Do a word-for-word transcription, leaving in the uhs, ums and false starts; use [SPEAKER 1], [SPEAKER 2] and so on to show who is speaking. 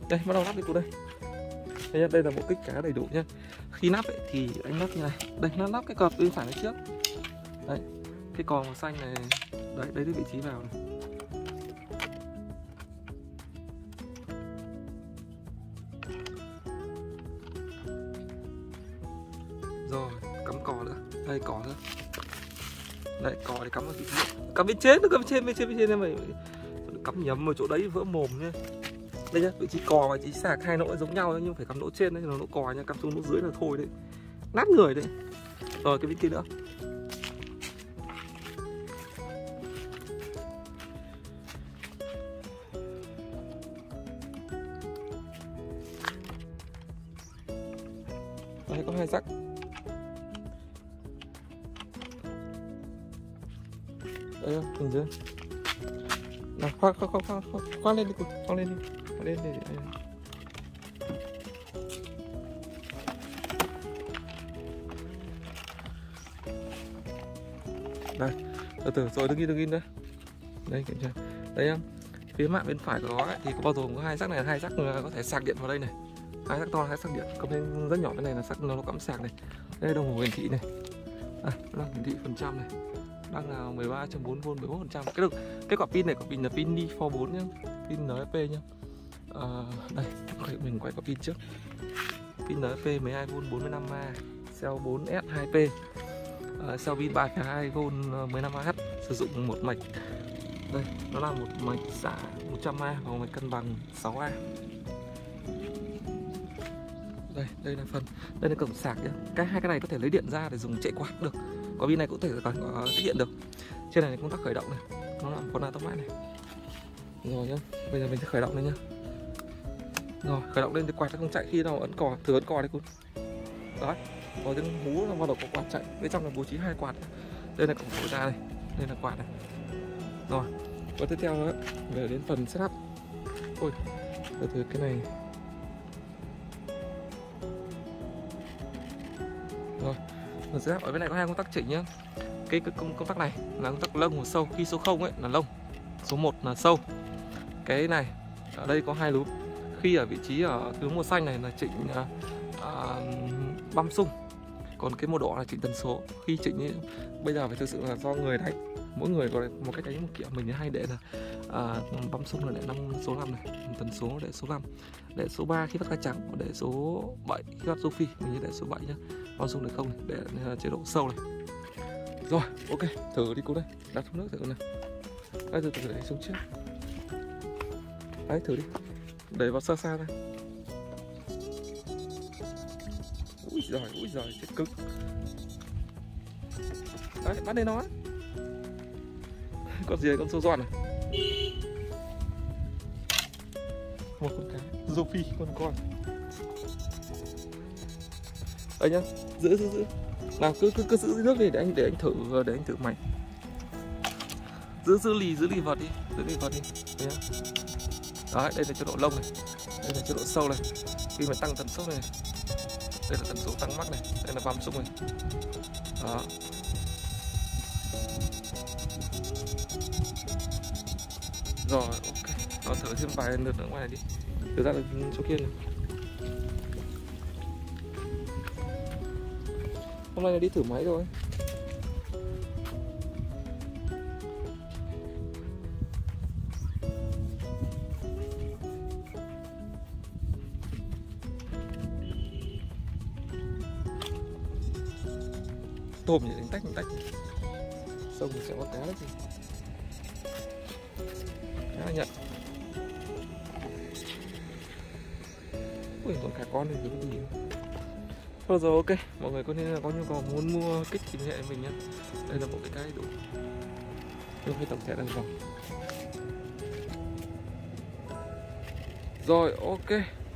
[SPEAKER 1] Đây bắt đầu lắp đi cô đây. Đây, đây là bộ kích cá đầy đủ nhá. Khi lắp ấy, thì anh lắp như này. Đây nó lắp cái cọp bên phải phía trước. Đấy, cái cò màu xanh này. Đấy, đấy là vị trí vào này. Rồi, cắm cò nữa. Đây cò nữa. Đấy, cò để cắm vào vị trí. Cắm bên trên, nó cắm bên trên, bên trên, bên trên này. Cắm nhầm ở chỗ đấy vỡ mồm nhá. Đây nhá, vị trí cò và vị trí sạc hai lỗ giống nhau nhưng phải cắm lỗ trên đấy, là lỗ cò nha, cắm xuống lỗ dưới là thôi đấy. Nát người đấy. Rồi cái bên kia nữa. Đây có hai rắc. Đây không, nhìn chưa? Nào, khoan khoan khoan khoan khoan, khoan lên đi cô, khoan lên đi, khoan lên đi. Đây. Đây, từ từ rồi đừng in đừng in nữa. Đây kiểm tra. Đây không? Phía mạn bên phải của nó ấy, thì có bao gồm có hai rắc này, hai rắc có thể sạc điện vào đây này. Hai rắc to, hai sạc điện, cộng thêm rất nhỏ cái này là sạc nó, nó cắm sạc này. Đây là đồng hồ hiển thị này. À, nó hiển thị phần trăm này. Đang là mười ba chấm bốn vôn, mười một phần trăm. Cái được cái quả pin này của mình là pin Li bốn bốn nhá, pin en ép pê nhá. À, đây, mình quay quả pin trước. Pin en ép pê mười hai vôn bốn mươi lăm a, cell bốn S hai P. À, cell pin ba phẩy hai vôn mười lăm A, sử dụng một mạch. Đây, nó là một mạch xả một trăm A và một mạch cân bằng sáu A. Đây, đây là phần, đây là cổng sạc nhá. Cái hai cái này có thể lấy điện ra để dùng chạy quạt được. Quả pin này cũng thể có tích điện được. Trên này công tắc khởi động này, nó là một con atomat này. Rồi nhá, bây giờ mình sẽ khởi động lên nhá. Rồi, khởi động lên thì quạt nó không chạy, khi nào ấn cò, thử ấn cò đây cô. Đấy, có tiếng hú là bắt đầu có quạt chạy. Bên trong là bố trí hai quạt. Đây là cổng thổi ra đây, đây là quạt này. Rồi, và tiếp theo nữa, về đến phần setup. Ôi, từ từ cái này. Rồi, phần setup ở bên này có hai công tắc chỉnh nhá. Cái, cái công, công tắc này là công tắc lông hoặc sâu. Khi số không ấy là lông, số một là sâu. Cái này ở đây có hai lúm. Khi ở vị trí ở hướng màu xanh này là chỉnh uh, uh, băm xung. Còn cái màu đỏ là chỉnh tần số. Khi chỉnh ấy, bây giờ phải thực sự là do người đánh. Mỗi người có một cách đánh một kiểu. Mình hay để là uh, băm xung là để năm số năm này, tần số để số năm, để số ba khi bắt cá trắng, để số bảy khi bắt rô phi. Mình như để số bảy nhá. Băm xung để không này, để uh, chế độ sâu này. Rồi, ok, thử đi cô đây, đặt xuống nước thử này. Đây, từ từ để xuống trước. Đấy, thử đi. Đẩy vào xa xa ra. Úi giời, úi giời, chết cứng. Đấy, bắt lên nó. Con gì đây, con sâu giòn này. Một con cá, rô phi, con con. Đây nhá, giữ, giữ, giữ. Nào, cứ, cứ, cứ giữ dưới nước đi để anh, để anh thử, để anh thử mày. Giữ, giữ lì, giữ lì vật đi, giữ lì vật đi. Đấy nhá. Đấy, đây là chế độ lông này, đây là chế độ sâu này. Khi mà tăng tần số này, đây là tần số tăng mắc này, đây là băm xung này. Đó. Rồi, ok. Nó thử thêm vài lượt ở ngoài này đi. Thử ra được chỗ kia này. Hôm nay là đi thử máy rồi. Tôm thì đánh tách đánh tách. Sông thì sẽ có cá đấy gì. Cá nhận. Ui, còn cá con này thì cái gì. Thôi rồi, ok, mọi người có nên là có nhu cầu muốn mua kích thì liên hệ mình nhé. Đây là một cái cái đủ. Đưa cái tổng thể đằng vòng. Rồi, ok.